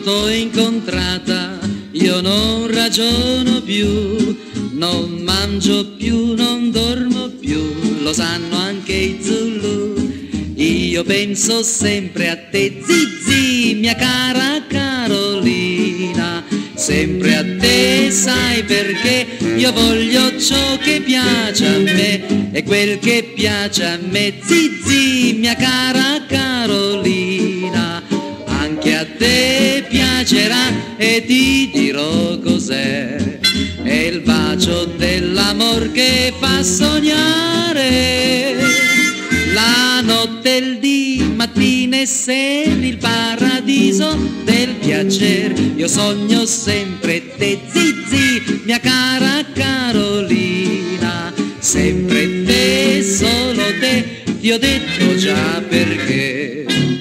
t'ho incontrata io non ragiono più, non mangio più, non dormo più, lo sanno anche i Zulu. Io penso sempre a te, Zizi, mia cara Carolina, sempre a te, sai perché io voglio ciò che piace a me e quel che piace a me, Zizi, mia cara Carolina, anche a te piacerà e ti dirò cos'è. È il bacio dell'amor che fa sognare la notte, il dì, mattina e sera, il paradiso del piacere. Io sogno sempre te, Zizi, mia cara Carolina, sempre te, solo te, ti ho detto già perché.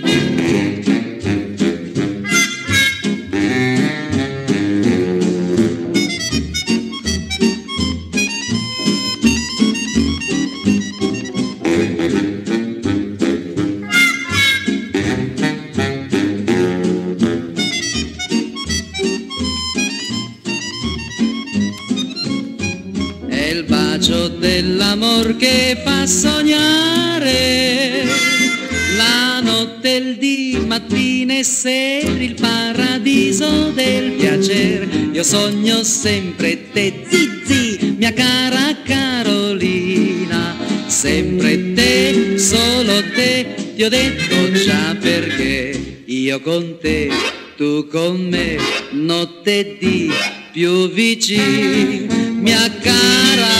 È il bacio dell'amor che fa sognare la notte, il dì, mattina e sera, il paradiso del piacere. Io sogno sempre te, Zizi, mia cara Carolina, sempre te, solo te, ti ho detto già perché. Io con te, tu con me, notte e dì, più vicini, mia cara